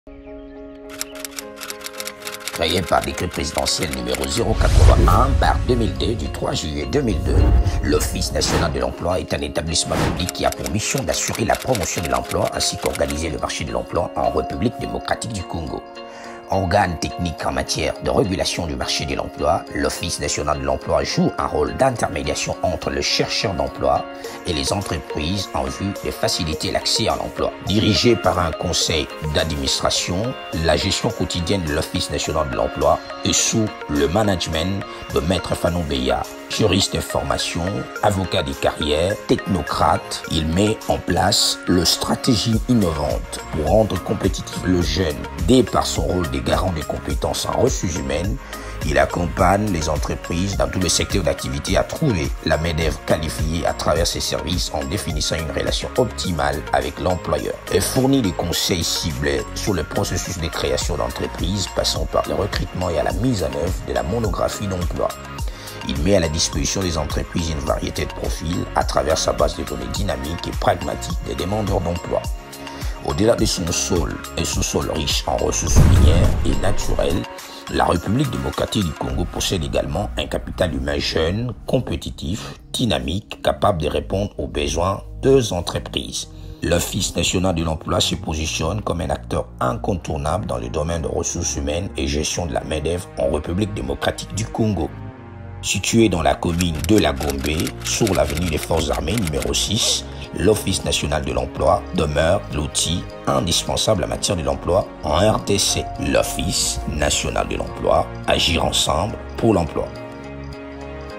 Créé par décret présidentiel numéro 081/2002 du 3 juillet 2002, l'Office national de l'emploi est un établissement public qui a pour mission d'assurer la promotion de l'emploi ainsi qu'organiser le marché de l'emploi en République démocratique du Congo. Organe technique en matière de régulation du marché de l'emploi, l'Office national de l'emploi joue un rôle d'intermédiation entre le chercheur d'emploi et les entreprises en vue de faciliter l'accès à l'emploi. Dirigé par un conseil d'administration, la gestion quotidienne de l'Office national de l'emploi est sous le management de Maître Fanon Beya. Juriste de formation, avocat des carrières, technocrate, il met en place le stratégie innovante pour rendre compétitif le jeune. Dès par son rôle de garant des compétences en ressources humaines, il accompagne les entreprises dans tous les secteurs d'activité à trouver la main-d'œuvre qualifiée à travers ses services en définissant une relation optimale avec l'employeur et fournit des conseils ciblés sur le processus de création d'entreprise passant par le recrutement et à la mise en œuvre de la monographie d'emploi. Il met à la disposition des entreprises une variété de profils à travers sa base de données dynamique et pragmatique des demandeurs d'emploi. Au-delà de son sol et sous-sol riche en ressources minières et naturelles, la République démocratique du Congo possède également un capital humain jeune, compétitif, dynamique, capable de répondre aux besoins des entreprises. L'Office national de l'emploi se positionne comme un acteur incontournable dans le domaine de ressources humaines et gestion de la main-d'œuvre en République démocratique du Congo. Situé dans la commune de La Gombe, sur l'avenue des Forces armées numéro 6, l'Office national de l'emploi demeure l'outil indispensable en matière de l'emploi en RDC. L'Office national de l'emploi, agir ensemble pour l'emploi.